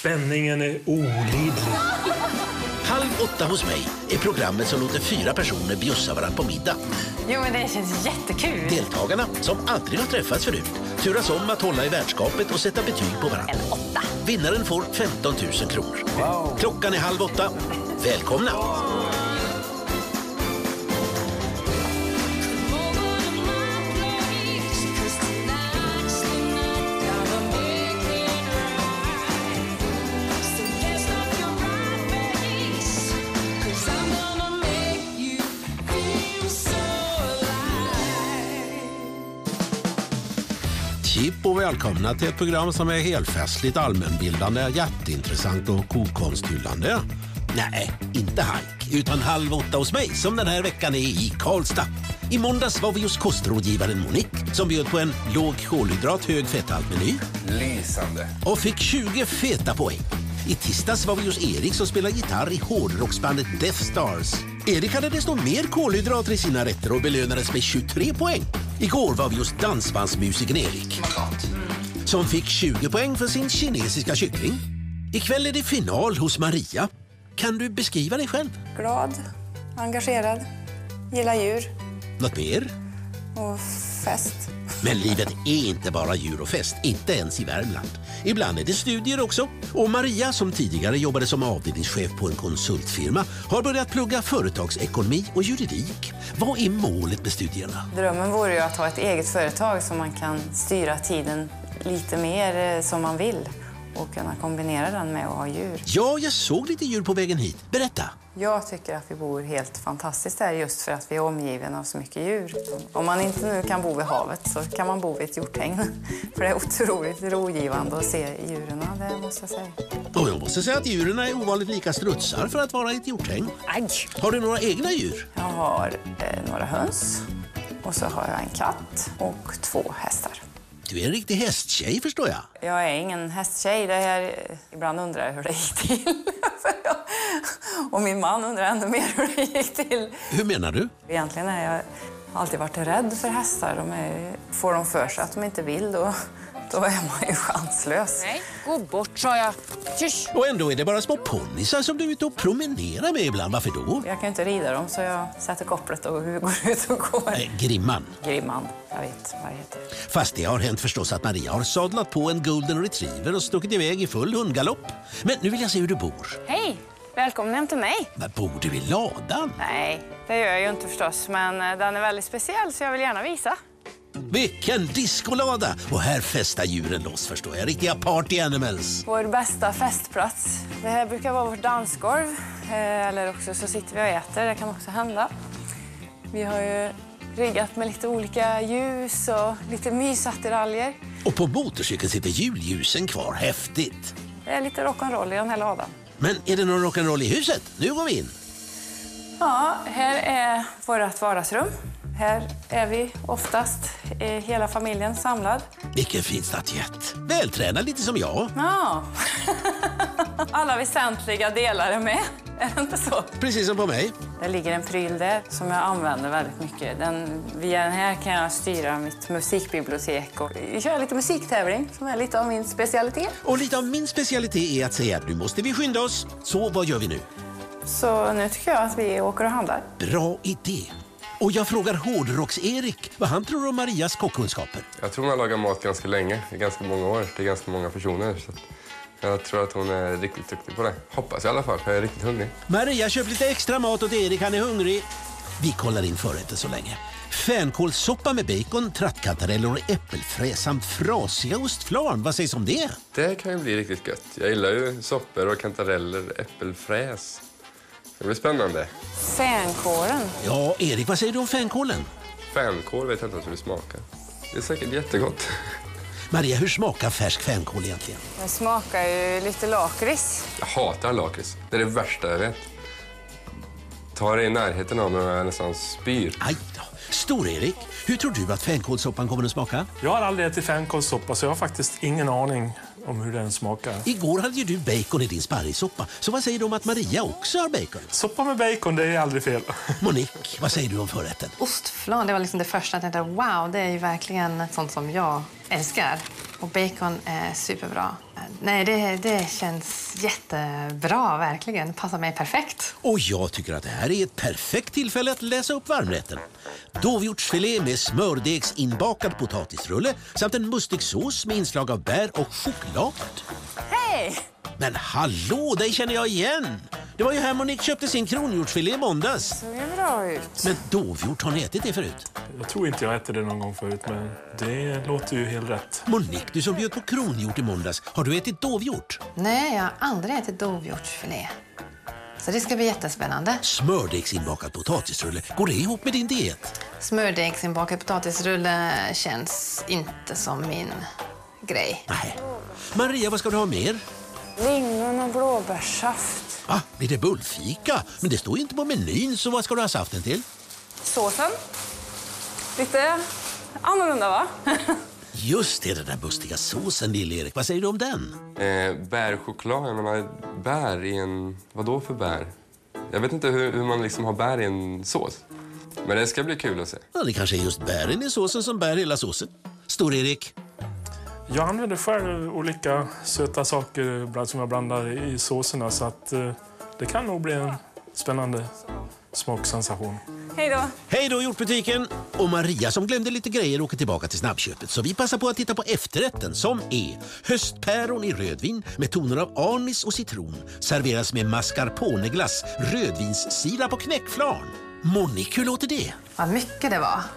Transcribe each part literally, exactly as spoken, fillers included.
Spänningen är olidlig. Halv åtta hos mig är programmet som låter fyra personer bjussa varandra på middag. Jo, men det känns jättekul. Deltagarna, som aldrig har träffats förut, turas om att hålla i värdskapet och sätta betyg på varandra. En åtta. Vinnaren får femton tusen kronor. Wow. Klockan är halv åtta. Välkomna! Chip och välkomna till ett program som är helfestligt, allmänbildande, jätteintressant och kokkonsthyllande. Nej, inte Hank, utan halv åtta hos mig som den här veckan är i Karlstad. I måndags var vi hos kostrådgivaren Monique som bjöd på en låg kolhydrat, hög fetthalt-meny. Lysande. Och fick tjugo feta poäng. I tisdags var vi hos Erik som spelar gitarr i hårdrocksbandet Death Stars. Erik hade desto mer kolhydrater i sina rätter och belönades med tjugotre poäng. Igår var vi hos dansbandsmusiken Erik som fick tjugo poäng för sin kinesiska kyckling. Ikväll är det final hos Maria. Kan du beskriva dig själv? Glad, engagerad, gillar djur. Något mer? Och fest. Men livet är inte bara djur och fest, inte ens i Värmland. Ibland är det studier också. Och Maria, som tidigare jobbade som avdelningschef på en konsultfirma, har börjat plugga företagsekonomi och juridik. Vad är målet med studierna? Drömmen vore ju att ha ett eget företag som man kan styra tiden lite mer som man vill. Och kunna kombinera den med att ha djur. Ja, jag såg lite djur på vägen hit. Berätta. Jag tycker att vi bor helt fantastiskt här just för att vi är omgiven av så mycket djur. Om man inte nu kan bo vid havet så kan man bo vid ett hjorthägn. För det är otroligt rogivande att se djuren, det måste jag säga. Och jag måste säga att djuren är ovanligt lika strutsar för att vara i ett hjorthägn. Aj. Har du några egna djur? Jag har eh, några höns och så har jag en katt och två hästar. Du är en riktig hästtjej, förstår jag. Jag är ingen hästtjej. Det här, ibland undrar jag hur det gick till. Och min man undrar ännu mer hur det gick till. Hur menar du? Egentligen har jag alltid varit rädd för hästar. De är, får de för sig att de inte vill, då, då är man ju chanslös. Nej, gå bort, sa jag. Tjus. Och ändå är det bara små ponnysar som du är ute och promenerar med ibland. Varför då? Jag kan inte rida dem, så jag sätter kopplet och går ut och går. Nej, grimman. Grimman, jag vet vad det heter. Fast det har hänt förstås att Maria har sadlat på en golden retriever och stuckit iväg i full hundgalopp. Men nu vill jag se hur du bor. Hej, välkommen hem till mig. Men bor du i ladan? Nej, det gör jag ju inte förstås, men den är väldigt speciell så jag vill gärna visa. Vilken diskolada! Och här festar djuren loss, förstår jag. Riktiga party animals. Vår bästa festplats. Det här brukar vara vårt dansgolv. Eller också så sitter vi och äter, det kan också hända. Vi har ju riggat med lite olika ljus och lite mysattiraljer. Och på motorcykeln sitter julljusen kvar, häftigt. Det är lite rock'n'roll i den här ladan. Men är det någon rock'n'roll i huset? Nu går vi in. Ja, här är vårt vardagsrum. Här är vi oftast eh, hela familjen samlad. Vilken fin statyett. Vältränad lite som jag. Ja, alla väsentliga delar är med. Är det inte så? Precis som på mig. Det ligger en pryl där som jag använder väldigt mycket. Den, via den här kan jag styra mitt musikbibliotek och köra lite musiktävling som är lite av min specialitet. Och lite av min specialitet är att säga att nu måste vi skynda oss. Så vad gör vi nu? Så nu tycker jag att vi åker och handlar. Bra idé. Och jag frågar Hårdrocks-Erik vad han tror om Marias kockkunskaper. Jag tror hon har lagat mat ganska länge, i ganska många år. Det är ganska många personer. Så jag tror att hon är riktigt duktig på det. Hoppas i alla fall, för jag är riktigt hungrig. Maria köper lite extra mat åt Erik, han är hungrig. Vi kollar in förrätten så länge. Fänkålssoppa med bacon, trattkantareller och äppelfrä samt frasiga ostflarn. Vad sägs om det? Det kan ju bli riktigt gött. Jag gillar ju soppor och kantareller, äppelfräs. Det blir spännande. Fänkålen. Ja, Erik, vad säger du om fänkålen? Fänkål vet jag inte hur det smakar. Det är säkert jättegott. Maria, hur smakar färsk fänkål egentligen? Det smakar ju lite lakrits. Jag hatar lakrits. Det är det värsta jag vet. Ta det i närheten av mig och jag nästan spyr. Aj då. Stor-Erik, hur tror du att fänkålssoppan kommer att smaka? Jag har aldrig ätit fänkålssoppa så jag har faktiskt ingen aning om hur den smakar. Igår hade ju du bacon i din sparrissoppa. Så vad säger du om att Maria också har bacon? Soppa med bacon, det är aldrig fel. Monique, vad säger du om förrätten? Ostflan, det var liksom det första jag tänkte, wow, det är ju verkligen sånt som jag älskar. Och bacon är superbra. Nej, det, det känns jättebra, verkligen. Passar mig perfekt. Och jag tycker att det här är ett perfekt tillfälle att läsa upp varmrätten. Dovhjortsfilé med smördegs inbakad potatisrulle samt en mustig sås med inslag av bär och choklad. Hej! Men hallå, dig känner jag igen. Det var ju här Monique köpte sin kronhjortsfilé i måndags. Det ser bra ut. Men dovhjort, har ni ätit det förut? Jag tror inte jag ätit det någon gång förut, men det låter ju helt rätt. Monique, du som bjöd på kronhjort i måndags, har du ätit dovhjort? Nej, jag har aldrig ätit dovhjortsfilé. Så det ska bli jättespännande. Smördegsinbakad potatisrulle, går det ihop med din diet? Smördegsinbakad potatisrulle känns inte som min grej. Nej. Maria, vad ska du ha mer? Lingon och blåbärssaft. Ah, blir det bullfika? Men det står ju inte på menyn, så vad ska du ha saften till? Såsen. Lite annorlunda, va? Just det, den där bustiga såsen, Lill-Erik. Vad säger du om den? Eh, bärchoklad, jag menar, bär i en... Vad då för bär? Jag vet inte hur, hur man liksom har bär i en sås. Men det ska bli kul att se. Ja, det kanske är just bären i såsen som bär hela såsen. Stor-Erik? Jag använder själv olika söta saker som jag blandar i såserna, så att eh, det kan nog bli en spännande smaksensation. Hej då. Hej då, hjortbutiken! Och Maria som glömde lite grejer åker tillbaka till snabbköpet. Så vi passar på att titta på efterrätten som är höstpäron i rödvin med toner av anis och citron. Serveras med mascarponeglass, rödvinssirap och knäckflarn. Monique, hur låter det? Vad mycket det var.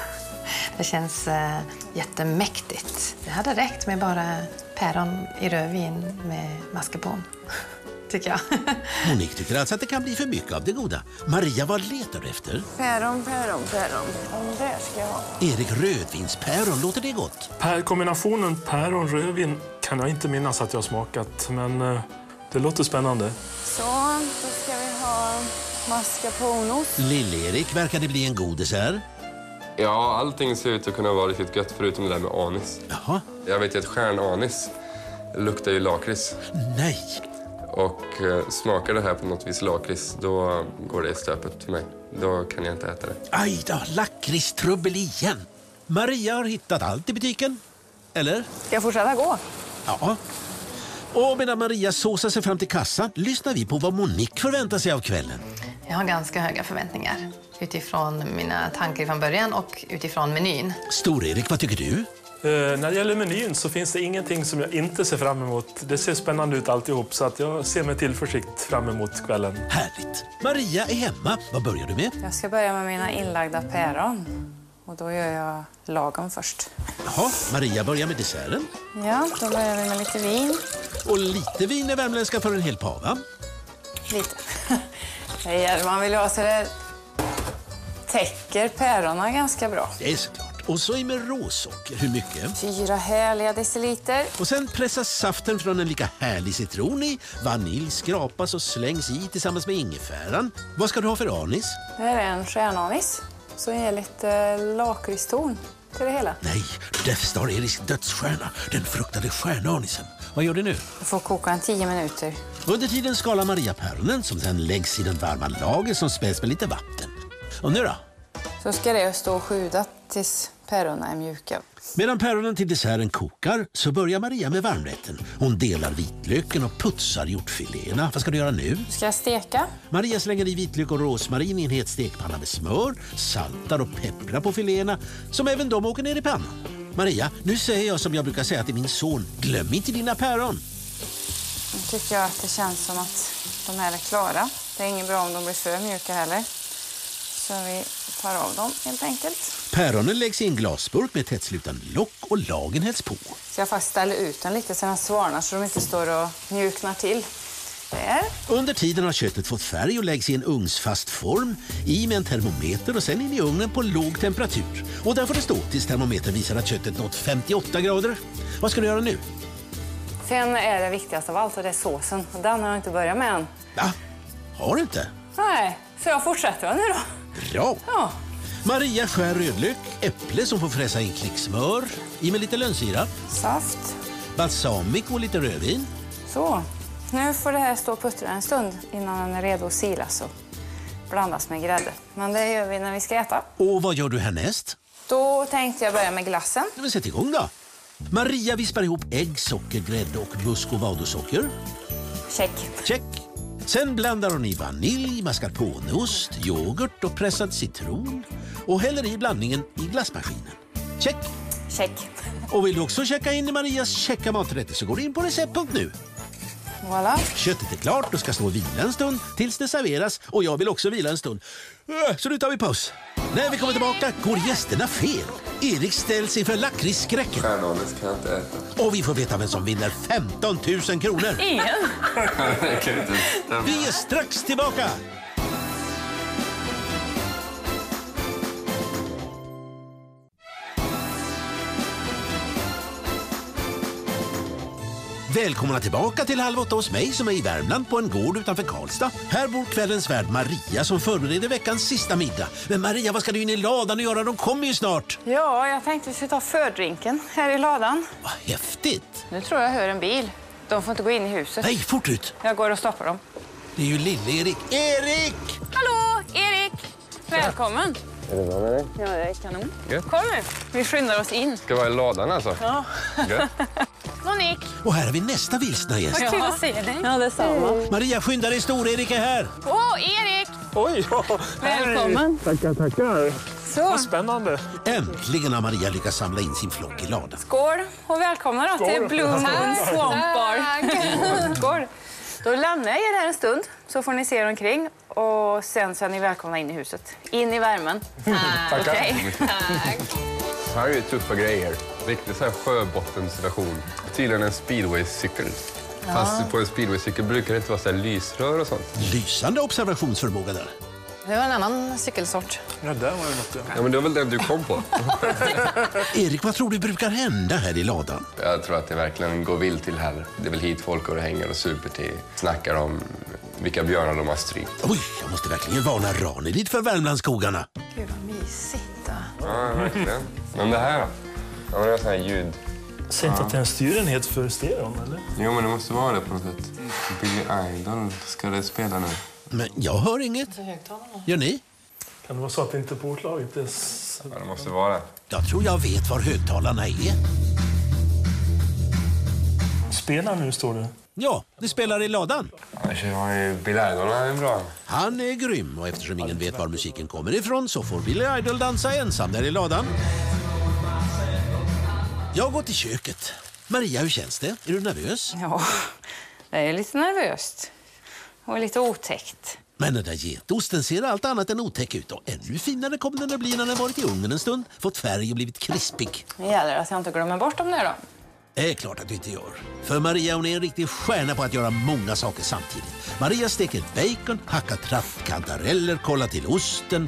Det känns eh, jättemäktigt. Det hade räckt med bara päron i rödvin med mascarpone, tycker jag. Monique tycker alltså att det kan bli för mycket av det goda. Maria, vad letar du efter? Päron, päron, päron. Om det ska jag ha. Erik, rödvinspäron, låter det gott? Per kombinationen päron-rödvin kan jag inte minnas att jag har smakat, men eh, det låter spännande. Så, då ska vi ha mascarponeost. Lill-Erik, verkar det bli en god dessert? Ja, allting ser ut att kunna vara riktigt gött förutom det där med anis. Jaha. Jag vet ju att stjärnanis luktar ju lakrits. Nej. Och eh, smakar det här på något vis lakrits, då går det i stöpet för mig. Då kan jag inte äta det. Aj då, lakritstrubbel igen. Maria har hittat allt i butiken. Eller? Ska jag fortsätta gå? Ja. Och medan Maria såsar sig fram till kassan lyssnar vi på vad Monique förväntar sig av kvällen. Jag har ganska höga förväntningar utifrån mina tankar från början och utifrån menyn. Stor-Erik, vad tycker du? Eh, när det gäller menyn så finns det ingenting som jag inte ser fram emot. Det ser spännande ut alltihop, så att jag ser med tillförsikt fram emot kvällen. Härligt. Maria är hemma. Vad börjar du med? Jag ska börja med mina inlagda päron. Och då gör jag lagom först. Jaha, Maria börjar med desserten. Ja, då börjar vi med lite vin. Och lite vin är värmländska för en hel pava. Lite. Nej, man vill ha så det täcker päronen ganska bra. Det är såklart. Och så är med råsocker. Hur mycket? Fyra härliga deciliter. Och sen pressas saften från en lika härlig citron i. Vanilj skrapas och slängs i tillsammans med ingefäran. Vad ska du ha för anis? Det här är en stjärnanis. Så ger lite lakritston till det hela. Nej, Death Star Eriks dödsstjärna. Den fruktade stjärnanisen. Vad gör du nu? Jag får koka en tio minuter. Under tiden skalar Maria päronen som sen läggs i den varma lager som späds med lite vatten. Och nu då? Så ska det stå och sjuda tills päronen är mjuka. Medan päronen till desserten kokar så börjar Maria med varmrätten. Hon delar vitlöken och putsar hjortfiléerna. Vad ska du göra nu? Ska jag steka? Maria slänger i vitlök och rosmarin i en het stekpanna med smör, saltar och pepprar på filéerna som även de åker ner i pannan. Maria, nu säger jag som jag brukar säga till min son, glöm inte dina päron. Nu tycker jag att det känns som att de här är klara. Det är inget bra om de blir för mjuka heller. Så vi tar av dem helt enkelt. Päronen läggs i en glasburk med tättslutande lock och lagen hälls på. Så jag faktiskt ställer ut den lite så den svarnar så de inte står och mjuknar till. Där. Under tiden har köttet fått färg och läggs i en ugnsfast form, i med en termometer och sen in i ugnen på låg temperatur. Och där får det stå tills termometern visar att köttet nått femtioåtta grader. Vad ska du göra nu? Sen är det viktigaste av allt och det är såsen. Och den har jag inte börjat med än. Va? Har du inte? Nej, så jag fortsätter nu då. Bra! Ja. Maria skär rödlök, äpple som får fräsa in klick smör, i med lite lönnsirap, Saft. balsamico och lite rödvin. Så, nu får det här stå och puttra en stund innan den är redo att silas och blandas med grädde. Men det gör vi när vi ska äta. Och vad gör du härnäst? Då tänkte jag börja med glassen. Men sätt igång då. Maria vispar ihop ägg, socker, grädde och muscovadosocker. Check. Check. Sen blandar hon i vanilj, mascarponeost, yoghurt och pressad citron och häller i blandningen i glassmaskinen. Check. Check. Och vill du också checka in i Marias checka maträtter så går du in på recept punkt nu. Voilà. Köttet är klart och ska stå och vila en stund tills det serveras och jag vill också vila en stund. Så nu tar vi paus. När vi kommer tillbaka går gästerna fel. Erik ställs inför lakritsskräcken. Stjärnanis kan jag inte äta. Och vi får veta vem som vinner femton tusen kronor. Ingen. Det kan inte stämma. Vi är strax tillbaka. Välkomna tillbaka till Halv åtta hos mig som är i Värmland på en gård utanför Karlstad. Här bor kvällens värd Maria som förbereder veckans sista middag. Men Maria, vad ska du in i ladan och göra? De kommer ju snart. Ja, jag tänkte vi skulle ta fördrinken här i ladan. Vad häftigt. Nu tror jag hör en bil. De får inte gå in i huset. Nej, fort ut. Jag går och stoppar dem. Det är ju lille-Erik. Erik! Hallå, Erik! Välkommen. Är det bra med dig? Ja, det är kanon. Gött. Kom nu, vi skyndar oss in. Ska vara i ladan alltså? Ja. Gött. Monique. Och här har vi nästa vilsna gäst. Vad kul att se dig. Ja, det är samma. Maria, skynda dig, Stor-Erik är här. Åh, Erik! Oj, ja. Välkommen. Tackar, tackar. Så, Vad spännande. Äntligen har Maria lyckats samla in sin flock i ladan. skål och välkomna då till Skål. Blue Moon Swamp Bar. Skål. Då lämnar jag er här en stund så får ni se er omkring och sen så är ni välkomna in i huset. In i värmen. Tackar. Okej. Här är ju tuffa grejer. Riktigt så här sjöbottensversion. Tydligen en speedwaycykel. Fast på en speedwaycykel brukar det inte vara så här lysrör och sånt. Lysande observationsförmåga där. Det var en annan cykelsort. Ja, där var det något. Ja. Ja, men det var väl den du kom på. Erik, vad tror du brukar hända här i ladan? Jag tror att det verkligen går vilt till här. Det är väl hit folk går och hänger och super till. Snackar om vilka björnar de har strykt. Oj, jag måste verkligen varna Rani dit för Värmlandsskogarna. Gud vad mysigt då. Ja, verkligen. Men det här då? Ja, men det är sån här ljud. Säg inte att det är en styrenhet för stereon, eller? Jo, men det måste vara det på något sätt. Billy Idol ska det spela nu. Men jag hör inget. Gör ni? Kan det vara så att det inte är påslaget? Det är... Ja, det måste vara det. Jag tror jag vet var högtalarna är. Spela nu, står det. Ja, det spelar i ladan. Jag har ju Billy Idol, han är bra. Han är grym och eftersom ingen vet var musiken kommer ifrån så får Billy Idol dansa ensam där i ladan. Jag går till köket. Maria, hur känns det? Är du nervös? Ja, det är lite nervöst och lite otäckt. Men den där getosten ser allt annat än otäck ut och ännu finare kommer den att bli när den varit i ugnen en stund, fått färg och blivit krispig. Det gäller att jag inte glömmer bort dem där då. Det är klart att du inte gör. För Maria, hon är en riktig stjärna på att göra många saker samtidigt. Maria steker bacon, hackar trattkantareller, kollar till osten,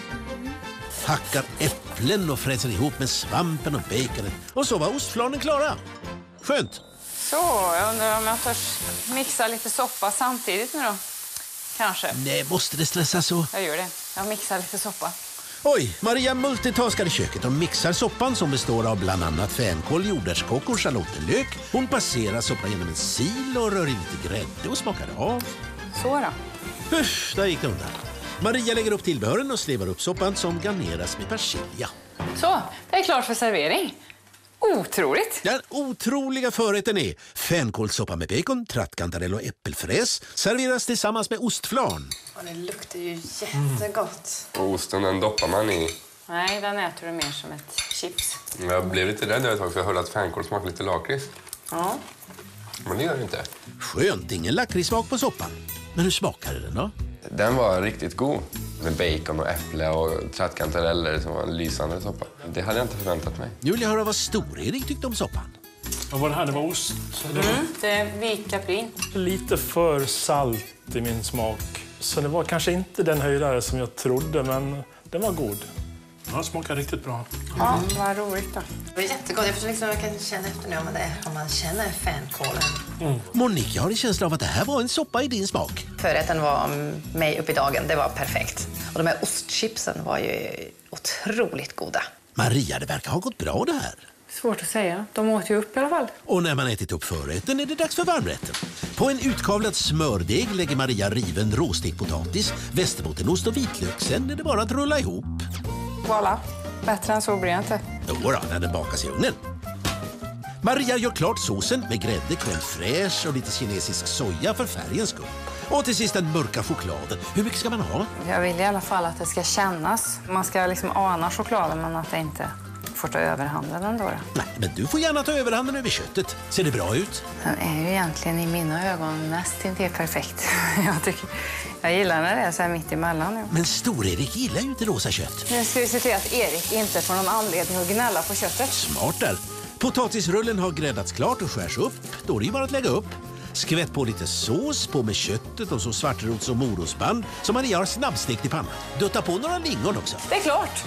hackar äpplen och fräser ihop med svampen och baconet. Och så var ostflanen klara. Skönt. Så, jag undrar om jag törs mixa lite soppa samtidigt nu då. Kanske. Nej, måste det stressa så? Jag gör det. Jag mixar lite soppa. Oj, Maria multitaskar i köket och mixar soppan som består av bland annat fänkål, jordärtskock och schalottenlök. Hon passerar soppan genom en sil och rör i lite grädde och smakar av. Så då. Usch, där gick det undan. Maria lägger upp tillbehören och slevar upp soppan som garneras med persilja. Så, det är klart för servering. Otroligt. Den otroliga förrätten är fänkålssoppa med bacon, trattkantarell och äppelfräs. Serveras tillsammans med ostflarn. Och det luktar ju jättegott. Och osten, den doppar man i. Nej, den äter du mer som ett chips. Jag blev lite rädd ett tag för jag hörde att fänkål smakar lite lakrits. Ja. Men det gör det inte. Skönt, ingen lakritssmak på soppan. Men hur smakade den då? Den var riktigt god. Med bacon och äpple och trattkantareller som var en lysande soppa. Det hade jag inte förväntat mig. Nu vill jag höra vad Stor-Erik tyckte om soppan. Vad var det här? Det var ost. Det var Mm, det är vit kaprin. lite för salt i min smak. Så det var kanske inte den höjdare som jag trodde, men den var god. Ja, smakar riktigt bra. Ja, vad roligt då. Det var jättegott. Jag försöker liksom, jag kan känna efter nu om, det, om man känner fänkålen. Monique, jag har en känsla av att det här var en soppa i din smak. Förrätten var mig upp i dagen. Det var perfekt. Och de här ostchipsen var ju otroligt goda. Maria, det verkar ha gått bra det här. Svårt att säga. De åt ju upp i alla fall. Och när man ätit upp förrätten är det dags för varmrätten. På en utkavlad smördeg lägger Maria riven råstekt potatis, västerbottenost och vitlök. Sen är det bara att rulla ihop. Voilà. Bättre än så blir jag inte. Då då, när den bakas i ugnen. Maria gör klart såsen med grädde, crème fraîche och lite kinesisk soja för färgens skull. Och till sist den mörka chokladen. Hur mycket ska man ha? Jag vill i alla fall att det ska kännas. Man ska liksom ana chokladen, men att det inte får ta överhanden ändå. Då. Nej, men du får gärna ta överhanden över köttet. Ser det bra ut? Den är ju egentligen i mina ögon nästintill perfekt. Jag, tycker, jag gillar när det är så här mitt emellan. Ja. Men Stor-Erik gillar ju inte rosa kött. Nu ska vi se till att Erik inte får någon anledning att gnälla på köttet. Smart där. Potatisrullen har gräddats klart och skärs upp. Då är det ju bara att lägga upp. Skvätt på lite sås, på med köttet och så svartrots- och morotsband som Maria har snabbstekt i pannan. Dutta på några lingon också. Det är klart.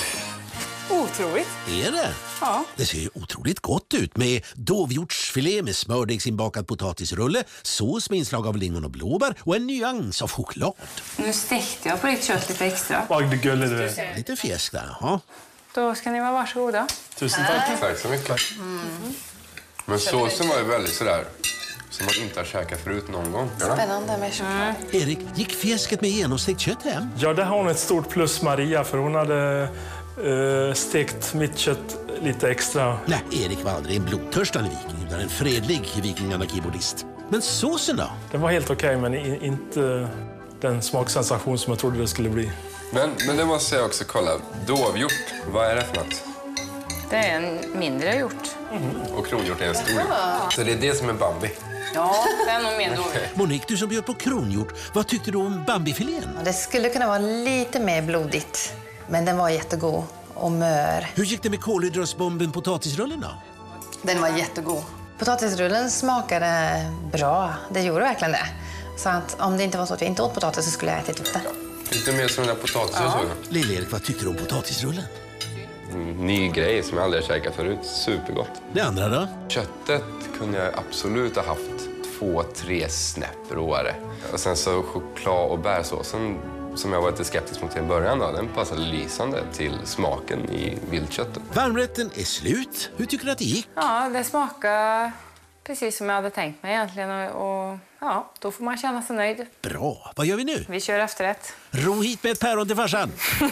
Otroligt. Är det? Ja. Det ser ju otroligt gott ut med dovhjortsfilé med smördegsinbakad potatisrulle, sås med inslag av lingon och blåbär och en nyans av choklad. Nu stekte jag på ditt kött lite extra. Vad gullig du är. Lite fjäsk där, ja. Då ska ni vara varsågoda. Tusen tack. Tack så mycket. Mm. Men såsen var ju väldigt sådär som man inte har käkat förut någon gång. Spännande med choklad. Erik, gick fjäsket med genomstekt kött hem? Ja, där har hon ett stort plus, Maria, för hon hade uh, stekt mitt kött lite extra. Nej, Erik var aldrig en blodtörstande viking utan en fredlig vikingarna-keyboardist. Men såsen då? Den var helt okej, men i, inte den smaksensation som jag trodde det skulle bli. Men, men det måste jag också kolla. Dovhjort, vad är det för något? Det är en mindre hjort. Mm. Och kronhjort är en stor hjort. Så det är det som är Bambi. Ja, det är nog mer dåligt. Okay. Monique, du som bjöd på kronhjort, vad tyckte du om Bambi-filén? Det skulle kunna vara lite mer blodigt, men den var jättegod och mör. Hur gick det med kolhydratsbomben potatisrullen då? Den var jättegod. Potatisrullen smakade bra, det gjorde verkligen det. Så att om det inte var så att jag inte åt potatis så skulle jag ätit upp det. Lite mer som den där potatisen ja. Så. Lill-Erik, vad tyckte du om potatisrullen? Mm, ny grej som jag aldrig har käkat förut. Supergott. Det andra då? Köttet kunde jag absolut ha haft två, tre snäpp råare. Och sen så choklad- och bärsåsen som jag var lite skeptisk mot till början då, den passade lysande till smaken i viltköttet. Varmrätten är slut. Hur tycker du att det gick? Ja, det smakar precis som jag hade tänkt mig egentligen. Och, och ja, då får man känna sig nöjd. Bra. Vad gör vi nu? Vi kör efterrätt. Ro hit med ett päron till farsan.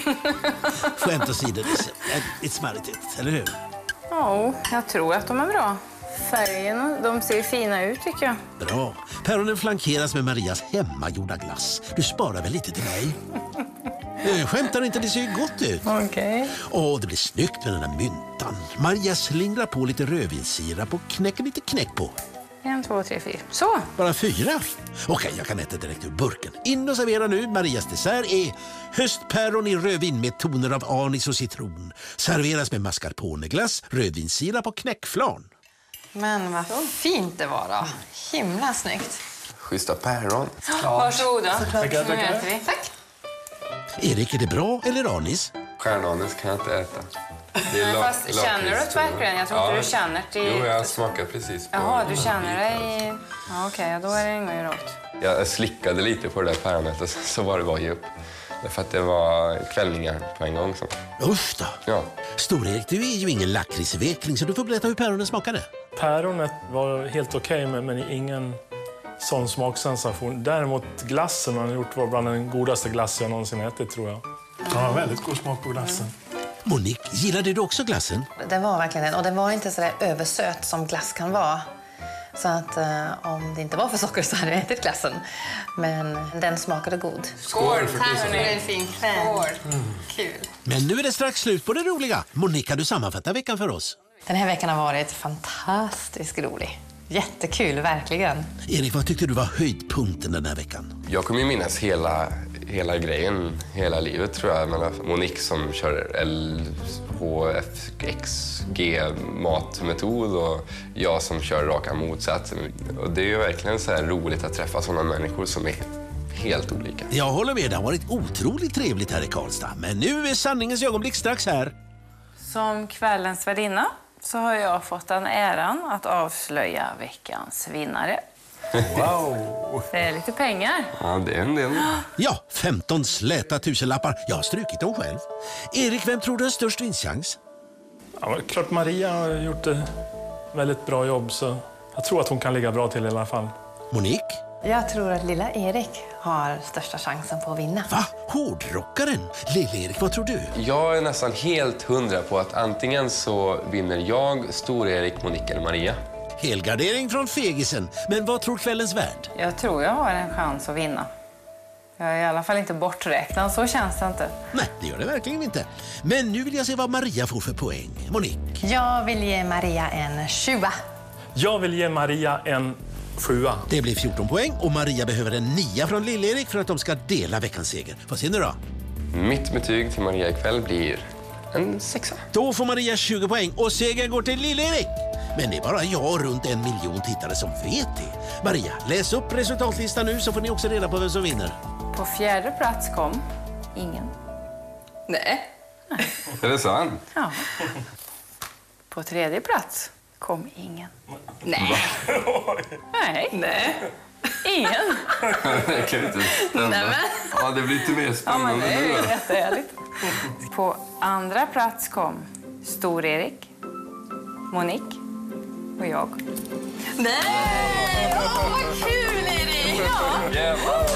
Skämt åsido, det är smarrigt ut, eller hur? Ja, jag tror att de är bra. Färgerna, de ser fina ut tycker jag. Bra. Päronen flankeras med Marias hemmagjorda glass. Du sparar väl lite till mig? Skämtar inte, det ser ju gott ut. Okej. Okay. Åh, det blir snyggt med den där myntan. Maria slingrar på lite rödvinssirap och knäcker lite knäck på. En, två, tre, fyra. Så! Bara fyra? Okej, jag kan äta direkt ur burken. In och servera nu. Marias dessert är höstpäron i rödvin med toner av anis och citron. Serveras med mascarponeglass, rödvinssirap och knäckflarn. Men vad fint det var då. Himla snyggt. Schyssta päron. Varsågoda. Tackar, tackar. Tack. Erik, är det bra eller anis? Stjärnanis kan jag inte äta. Det är Fast la- känner du det verkligen? Jag tror inte ja. du känner det. Jo, jag smakar precis på. Jaha, du känner det i... Ja, okej, okay, då är det inget att göra åt. Jag slickade lite på det där päronet och så var det bara ge upp. Därför att det var kvällningar på en gång. Så. Usch då. Ja. Stor-Erik, du är ju ingen lakritsvekling så du får berätta hur päronen smakade. Päronet var helt okej, men, men ingen sån smaksensation. Däremot glassen man har gjort var bland den godaste glass jag någonsin ätit, tror jag. Ja, väldigt god smak på glassen. Monique, gillade du också glassen? Den var verkligen den. Och den var inte så där översöt som glass kan vara. Så att eh, om det inte var för socker så hade jag ätit glassen. Men den smakade god. Skål! Tack för en fin kväll. Mm. Kul. Men nu är det strax slut på det roliga. Monique, kan du sammanfatta veckan för oss? Den här veckan har varit fantastiskt rolig. Jättekul, verkligen. Erik, vad tyckte du var höjdpunkten den här veckan? Jag kommer ju minnas hela, hela grejen, hela livet tror jag. Men Monique som kör L H F X G-matmetod och jag som kör raka motsatsen. Och det är ju verkligen så här roligt att träffa sådana människor som är helt olika. Jag håller med, det har varit otroligt trevligt här i Karlstad. Men nu är sanningens ögonblick strax här. Som kvällens värdinna så har jag fått den äran att avslöja veckans vinnare. Wow! Det är lite pengar. Ja, det är en del. Ja, femton släta tusenlappar. Jag har strukit dem själv. Erik, vem tror du har störst vinstchans? Ja, klart Maria har gjort ett väldigt bra jobb, så jag tror att hon kan ligga bra till i alla fall. Monique? Jag tror att lilla Erik har största chansen på att vinna. Va? Hårdrockaren? Lill-Erik, vad tror du? Jag är nästan helt hundra på att antingen så vinner jag, Stor-Erik, Monique eller Maria. Helgardering från fegisen. Men vad tror kvällens värd? Jag tror jag har en chans att vinna. Jag är i alla fall inte borträknad, så känns det inte. Nej, det gör det verkligen inte. Men nu vill jag se vad Maria får för poäng. Monique? Jag vill ge Maria en tjuva. Jag vill ge Maria en sjua. Det blir fjorton poäng och Maria behöver en nia från Lill-Erik för att de ska dela veckans seger. Vad ser ni då? Mitt betyg till Maria ikväll blir en sexa. Då får Maria tjugo poäng och segern går till Lill-Erik. Men det är bara jag och runt en miljon tittare som vet det. Maria, läs upp resultatlistan nu så får ni också reda på vem som vinner. På fjärde plats kom ingen. Nej. Är det sant? Ja. På tredje plats kom ingen. Nej. Nej. Nej. Ingen. Det kan inte stämma. Nej, men. Ja, det blir lite mer Ja, men spännande det är ju nu. jättehärligt. På andra plats kom Stor-Erik, Monique och jag. Nej! Åh, vad kul, Erik! Ja. Jävlar,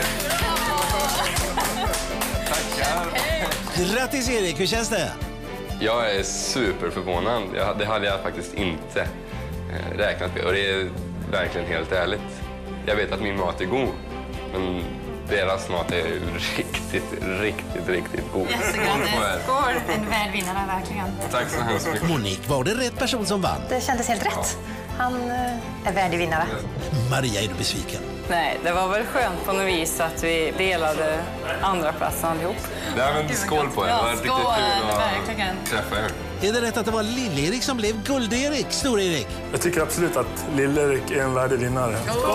tackar. Grattis Erik, hur känns det? Jag är superförvånad. Jag, det hade jag faktiskt inte eh, räknat med. Och det är verkligen helt ärligt. Jag vet att min mat är god. Men deras mat är riktigt, riktigt, riktigt god. Jättegrattis. Skål. En väl vinnare, verkligen. Tack så hemskt mycket. Monique, var det rätt person som vann? Det kändes helt rätt. Han eh, är värdig vinnare. Maria, är du besviken? Nej, det var väl skönt på något vis att vi delade andra platsen allihop. Nej, men skål på er. Det var riktigt kul verkligen. att träffa er. Är det rätt att det var Lill-Erik som blev Guld-Erik, Stor-Erik? Jag tycker absolut att Lill-Erik är en värdig vinnare.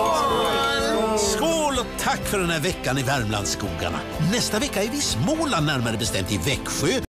Skål och tack för den här veckan i Värmlandsskogarna. Nästa vecka är vi i Småland, närmare bestämt i Växjö.